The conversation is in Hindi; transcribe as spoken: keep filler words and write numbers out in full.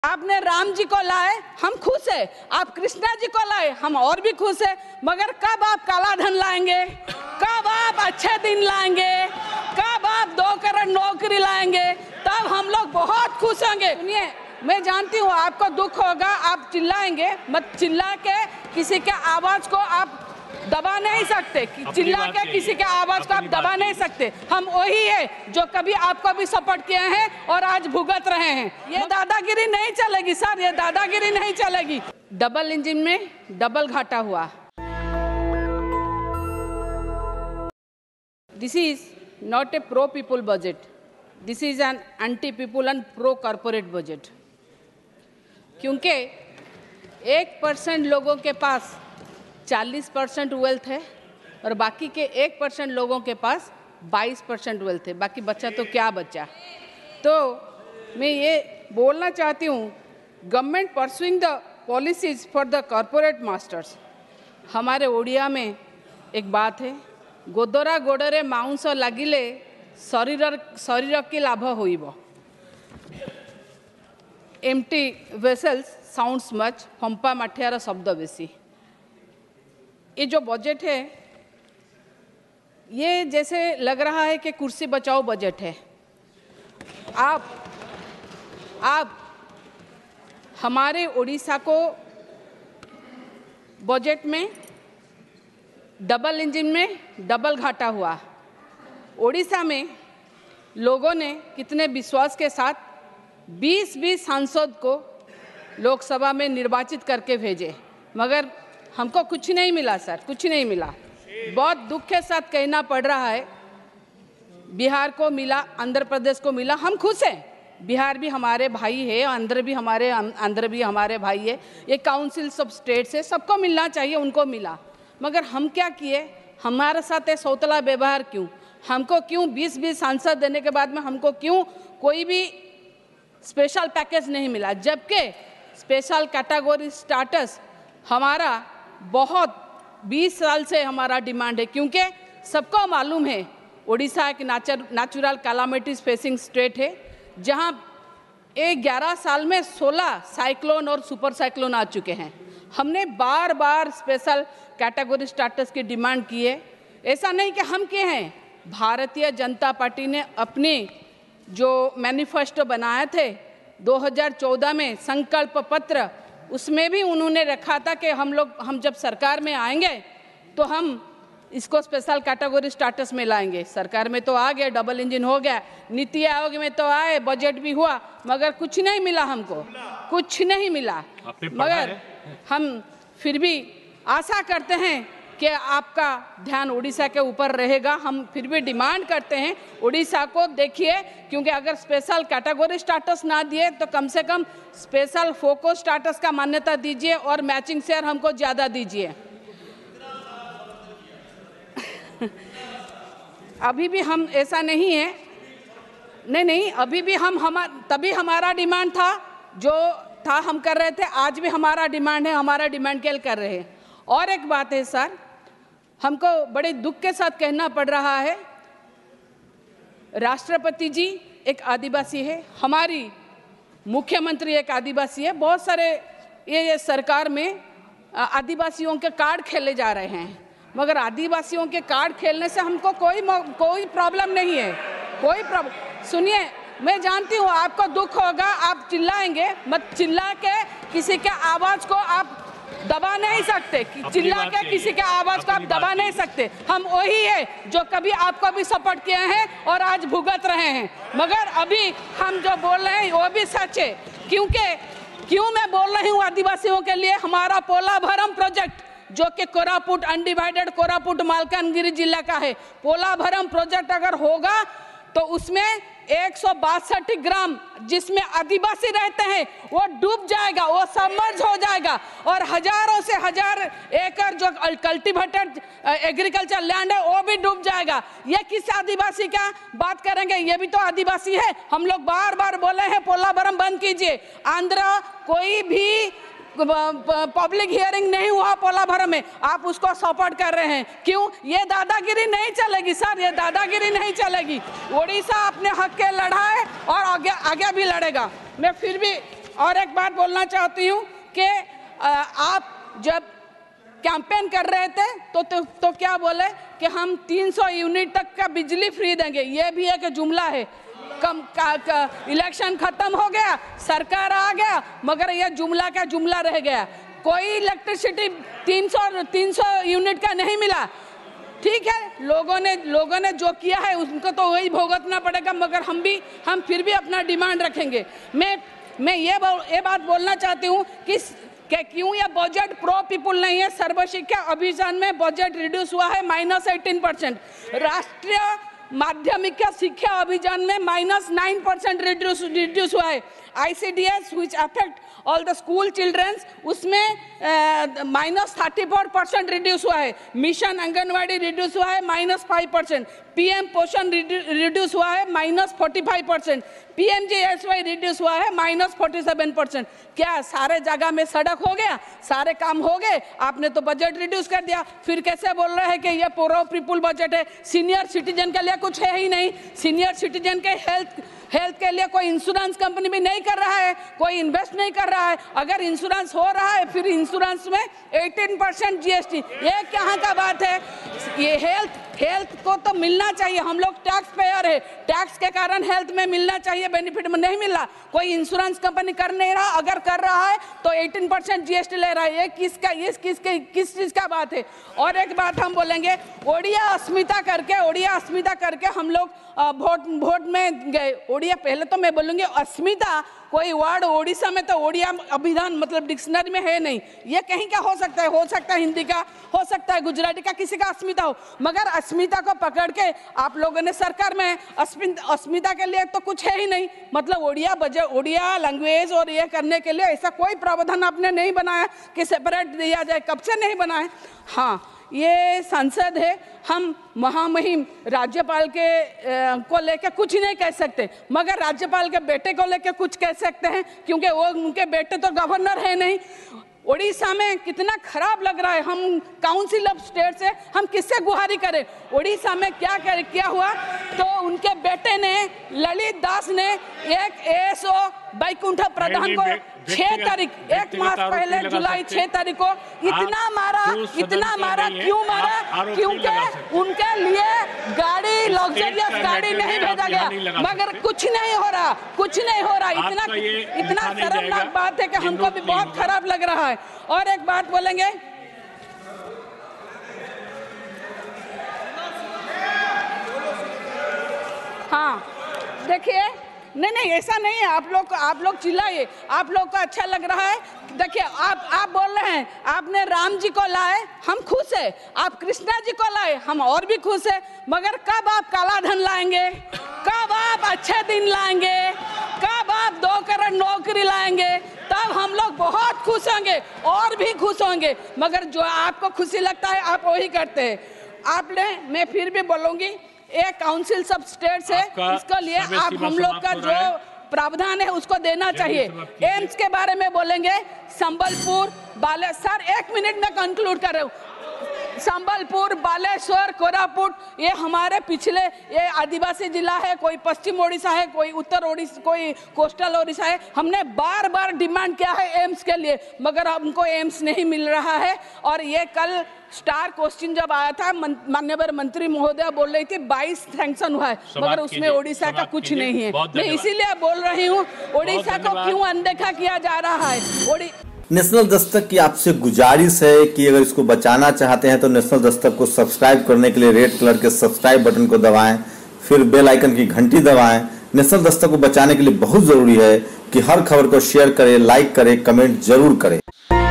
आपने राम जी को लाए, हम खुश है। आप कृष्णा जी को लाए, हम और भी खुश है। मगर कब आप काला धन लाएंगे, कब आप अच्छे दिन लाएंगे, कब आप दो करोड़ नौकरी लाएंगे, तब हम लोग बहुत खुश होंगे। सुनिए, मैं जानती हूँ आपको दुख होगा, आप चिल्लाएंगे, मत चिल्ला के किसी के आवाज को आप दबा नहीं सकते, चिल्ला के किसी के आवाज को आप दबा नहीं सकते। हम वही है जो कभी आपको भी सपोर्ट किए हैं और आज भुगत रहे हैं। ये दादागिरी नहीं चलेगी सर, ये दादागिरी नहीं चलेगी। डबल इंजन में डबल घाटा हुआ। This is not a pro people budget, this is an anti people and pro corporate budget. क्योंकि एक परसेंट लोगों के पास चालीस परसेंट वेल्थ है और बाकी के एक परसेंट लोगों के पास बाईस परसेंट वेल्थ है, बाकी बच्चा तो क्या बच्चा। तो मैं ये बोलना चाहती हूँ, government pursuing the policies for the corporate masters. हमारे ओडिया में एक बात है, गोदरा गोड़े माउंस लगिले शरीर शरीर की लाभ होइब। एम्प्टी वेसल्स साउंड्स मच, फंपा माठियार शब्द बेसी। ये जो बजट है ये जैसे लग रहा है कि कुर्सी बचाओ बजट है। आप आप हमारे उड़ीसा को बजट में डबल इंजन में डबल घाटा हुआ। उड़ीसा में लोगों ने कितने विश्वास के साथ बीस बीस सांसद को लोकसभा में निर्वाचित करके भेजे, मगर हमको कुछ नहीं मिला सर, कुछ नहीं मिला। बहुत दुख के साथ कहना पड़ रहा है, बिहार को मिला, आंध्र प्रदेश को मिला, हम खुश हैं। बिहार भी हमारे भाई है, आंध्र भी हमारे आंध्र भी हमारे भाई है, ये काउंसिल्स ऑफ स्टेट्स है, सबको मिलना चाहिए, उनको मिला। मगर हम क्या किए, हमारे साथ ये सौतला व्यवहार क्यों? हमको क्यों बीस बीस सांसद देने के बाद में हमको क्यों कोई भी स्पेशल पैकेज नहीं मिला? जबकि स्पेशल कैटेगरी स्टेटस हमारा बहुत बीस साल से हमारा डिमांड है। क्योंकि सबको मालूम है उड़ीसा एक नेचुरल कैलामिटीज फेसिंग स्टेट है, जहां एक ग्यारह साल में सोलह साइक्लोन और सुपर साइक्लोन आ चुके हैं। हमने बार बार स्पेशल कैटेगरी स्टेटस की डिमांड की है। ऐसा नहीं कि हम किए हैं, भारतीय जनता पार्टी ने अपने जो मैनिफेस्टो बनाए थे दो हज़ार चौदह में, संकल्प पत्र, उसमें भी उन्होंने रखा था कि हम लोग हम जब सरकार में आएंगे तो हम इसको स्पेशल कैटेगरी स्टेटस में लाएंगे। सरकार में तो आ गया, डबल इंजन हो गया, नीति आयोग में तो आए, बजट भी हुआ, मगर कुछ नहीं मिला, हमको कुछ नहीं मिला। मगर हम फिर भी आशा करते हैं कि आपका ध्यान उड़ीसा के ऊपर रहेगा। हम फिर भी डिमांड करते हैं उड़ीसा को देखिए, क्योंकि अगर स्पेशल कैटेगरी स्टेटस ना दिए तो कम से कम स्पेशल फोकस स्टेटस का मान्यता दीजिए और मैचिंग शेयर हमको ज़्यादा दीजिए। अभी भी हम ऐसा नहीं है, नहीं नहीं अभी भी हम हम तभी हमारा डिमांड था जो था हम कर रहे थे, आज भी हमारा डिमांड है, हमारा डिमांड केल कर रहे हैं। और एक बात है सर, हमको बड़े दुख के साथ कहना पड़ रहा है, राष्ट्रपति जी एक आदिवासी है, हमारी मुख्यमंत्री एक आदिवासी है। बहुत सारे ये, ये सरकार में आदिवासियों के कार्ड खेले जा रहे हैं, मगर आदिवासियों के कार्ड खेलने से हमको कोई कोई प्रॉब्लम नहीं है, कोई प्रॉब्लम। सुनिए, मैं जानती हूँ आपको दुख होगा, आप चिल्लाएंगे, मत चिल्ला के किसी के आवाज़ को आप दबा नहीं सकते, चिल्ला के किसी के आवाज को आप दबा नहीं सकते। हम वही है जो कभी आपको भी सपोर्ट किए हैं और आज भुगत रहे हैं। मगर अभी हम जो बोल रहे हैं वो भी सच है। क्योंकि क्यों मैं बोल रही हूँ आदिवासियों के लिए, हमारा पोलाभरम प्रोजेक्ट जो कि कोरापुट अनडिवाइडेड कोरापुट मालकानगिरी जिला का है, पोलाभरम प्रोजेक्ट अगर होगा तो उसमें एक सौ बासठ ग्राम जिसमें आदिवासी रहते हैं वो डूब जाएगा, वो सबमर्ज हो जाएगा, और हजारों से हजार एकड़ जो कल्टीवेटेड एग्रीकल्चर लैंड है वो भी डूब जाएगा। ये किस आदिवासी का बात करेंगे? ये भी तो आदिवासी है। हम लोग बार बार बोले हैं पोलाभरम बंद कीजिए। आंध्र कोई भी पब्लिक हियरिंग नहीं हुआ पोलाभरम में, आप उसको सपोर्ट कर रहे हैं। क्यों? ये दादागिरी नहीं चलेगी सर, ये दादागिरी नहीं चलेगी। उड़ीसा अपने हक के लड़ा है और आगे आगे भी लड़ेगा। मैं फिर भी और एक बात बोलना चाहती हूँ कि आप जब कैंपेन कर रहे थे तो, तो तो क्या बोले कि हम तीन सौ यूनिट तक का बिजली फ्री देंगे। ये भी एक जुमला है। कम का, का, इलेक्शन खत्म हो गया, सरकार आ गया, मगर यह जुमला का जुमला रह गया। कोई इलेक्ट्रिसिटी तीन सौ तीन सौ यूनिट का नहीं मिला। ठीक है, लोगों ने लोगों ने जो किया है उनको तो वही भुगतना पड़ेगा, मगर हम भी हम फिर भी अपना डिमांड रखेंगे। मैं मैं ये ये बात बोलना चाहती हूँ कि कि क्यों यह बजट प्रो पीपुल नहीं है। सर्व शिक्षा अभियान में बजट रिड्यूस हुआ है माइनस एटीन परसेंट। राष्ट्रीय माध्यमिक शिक्षा अभियान में minus nine percent reduce reduce हुआ है। ICDS which affect all the school childrens, उसमें minus thirty four percent reduce हुआ है। मिशन आंगनवाड़ी रिड्यूस हुआ है minus five percent. PM Poshan reduce हुआ है minus forty five percent. PMGSY reduce हुआ है माइनस फोर्टी सेवन परसेंट। क्या सारे जगह में सड़क हो गया, सारे काम हो गए? आपने तो बजट रिड्यूस कर दिया, फिर कैसे बोल रहे हैं कि ये पूरा पीपुल बजट है? सीनियर सिटीजन के लिए कुछ है ही नहीं। सीनियर सिटीजन के हेल्थ हेल्थ के लिए कोई इंश्योरेंस कंपनी भी नहीं कर रहा है, कोई इन्वेस्ट नहीं कर रहा है। अगर इंश्योरेंस हो रहा है फिर इंश्योरेंस में अठारह परसेंट जीएसटी, ये कहाँ का बात है? ये हेल्थ हेल्थ को तो मिलना चाहिए। हम लोग टैक्स पेयर है, टैक्स के कारण हेल्थ में मिलना चाहिए, बेनिफिट में नहीं मिल रहा। कोई इंश्योरेंस कंपनी कर नहीं रहा, अगर कर रहा है तो अठारह परसेंट जीएसटी ले रहा है। ये किसका ये किसके किस चीज़ का बात है? और एक बात हम बोलेंगे, ओडिया अस्मिता करके ओडिया अस्मिता करके हम लोग वोट वोट में गए। ओडिया, पहले तो मैं बोलूँगी अस्मिता कोई वर्ड ओडिशा में तो ओडिया अभिधान मतलब डिक्शनरी में है नहीं। ये कहीं का हो सकता है, हो सकता है हिंदी का, हो सकता है गुजराती का, किसी का अस्मिता हो, मगर अस्मिता को पकड़ के आप लोगों ने सरकार में अस्मिता अस्मिता के लिए तो कुछ है ही नहीं। मतलब ओडिया बजट ओडिया लैंग्वेज और ये करने के लिए ऐसा कोई प्रावधान आपने नहीं बनाया कि सेपरेट दिया जाए। कब से नहीं बनाया? हाँ, ये संसद है, हम महामहिम राज्यपाल के ए, को लेके कुछ नहीं कह सकते, मगर राज्यपाल के बेटे को लेके कुछ कह सकते हैं, क्योंकि वो उनके बेटे तो गवर्नर है नहीं। उड़ीसा में कितना खराब लग रहा है। हम काउंसिल ऑफ स्टेट से हम किससे गुहारी करें? उड़ीसा में क्या कर क्या हुआ तो उनके बेटे ने ललित दास ने एक एएसओ बैकुंठ प्रधान को छह तारीख एक मास पहले जुलाई छह तारीख को इतना मारा इतना मारा क्यों मारा? क्योंकि उनके लिए गाड़ी लग्जरियस गाड़ी नहीं भेजा गया, मगर कुछ नहीं हो रहा, कुछ नहीं हो रहा। इतना इतना शर्मनाक बात है कि हमको भी बहुत खराब लग रहा है। और एक बात बोलेंगे, हाँ देखिए, नहीं नहीं ऐसा नहीं है। आप लोग आप लोग चिल्लाइए, आप लोग को अच्छा लग रहा है। देखिए, आप आप बोल रहे हैं आपने राम जी को लाए, हम खुश है। आप कृष्णा जी को लाए, हम और भी खुश है। मगर कब आप काला धन लाएंगे? कब आप अच्छे दिन लाएंगे? कब आप दो करोड़ नौकरी लाएंगे? तब हम लोग बहुत खुश होंगे और भी खुश होंगे। मगर जो आपको खुशी लगता है आप वही करते हैं। आपने, मैं फिर भी बोलूँगी, एक काउंसिल सब स्टेट्स है, इसके लिए आप हम लोग का जो प्रावधान है उसको देना चाहिए। एम्स के बारे में बोलेंगे, संबलपुर बाले सर एक मिनट में कंक्लूड कर रहा हूँ। संबलपुर, बालेश्वर, कोरापुट, ये हमारे पिछले ये आदिवासी जिला है, कोई पश्चिम ओडिशा है, कोई उत्तर ओडिशा, कोई कोस्टल ओडिशा है। हमने बार बार डिमांड किया है एम्स के लिए, मगर हमको एम्स नहीं मिल रहा है। और ये कल स्टार क्वेश्चन जब आया था, माननीय मंत्री महोदय बोल रही थी बाईस सैंक्शन हुआ है, मगर उसमें ओडिशा का कुछ नहीं है। मैं इसीलिए बोल रही हूँ, ओडिशा को क्यों अनदेखा किया जा रहा है? नेशनल दस्तक की आपसे गुजारिश है कि अगर इसको बचाना चाहते हैं तो नेशनल दस्तक को सब्सक्राइब करने के लिए रेड कलर के सब्सक्राइब बटन को दबाएं, फिर बेल आइकन की घंटी दबाएं। नेशनल दस्तक को बचाने के लिए बहुत जरूरी है कि हर खबर को शेयर करें, लाइक करें, कमेंट जरूर करें।